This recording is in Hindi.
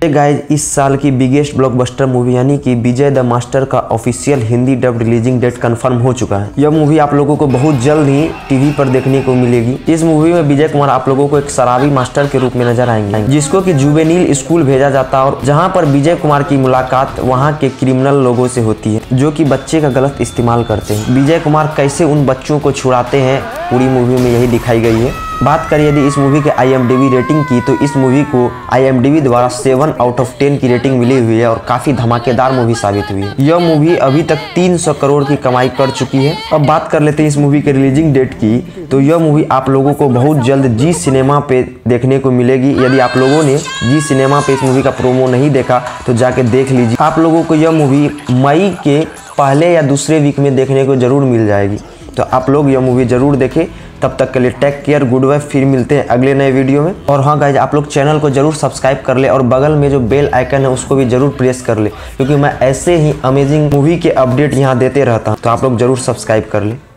गाइज इस साल की बिगेस्ट ब्लॉकबस्टर मूवी यानी कि विजय द मास्टर का official Hindi dub releasing date confirm हो चुका है। यह मूवी आप लोगों को बहुत जल्द ही टीवी पर देखने को मिलेगी। इस मूवी में विजय कुमार आप लोगों को एक शराबी मास्टर के रूप में नजर आएंगे, जिसको कि जुवेनिल स्कूल भेजा जाता है और जहाँ पर विजय कुमार की मुलाकात वहाँ के क्रिमिनल लोगों से होती है जो कि बच्चे का गलत इस्तेमाल करते हैं। विजय कुमार कैसे उन बच्चों को छुड़ाते हैं पूरी मूवी में यही दिखाई गई है। बात करें यदि इस मूवी के IMDb रेटिंग की तो इस मूवी को IMDb द्वारा 7/10 की रेटिंग मिली हुई है और काफ़ी धमाकेदार मूवी साबित हुई है। यह मूवी अभी तक 300 करोड़ की कमाई कर चुकी है। अब बात कर लेते हैं इस मूवी के रिलीजिंग डेट की, तो यह मूवी आप लोगों को बहुत जल्द जी सिनेमा पे देखने को मिलेगी। यदि आप लोगों ने जी सिनेमा पे इस मूवी का प्रोमो नहीं देखा तो जाके देख लीजिए। आप लोगों को यह मूवी मई के पहले या दूसरे वीक में देखने को जरूर मिल जाएगी, तो आप लोग यह मूवी जरूर देखें। तब तक के लिए टेक केयर, गुड बाय, फिर मिलते हैं अगले नए वीडियो में। और हाँ गाइज, आप लोग चैनल को जरूर सब्सक्राइब कर ले और बगल में जो बेल आइकन है उसको भी जरूर प्रेस कर ले, क्योंकि मैं ऐसे ही अमेजिंग मूवी के अपडेट यहाँ देते रहता हूँ, तो आप लोग जरूर सब्सक्राइब कर ले।